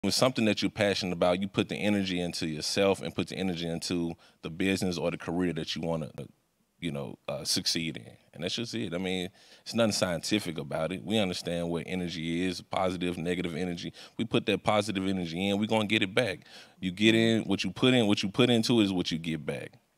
When something that you're passionate about, you put the energy into yourself and put the energy into the business or the career that you want to, succeed in. And that's just it. I mean, it's nothing scientific about it. We understand what energy is, positive, negative energy. We put that positive energy in, we're gonna get it back. You get in, what you put into is what you get back.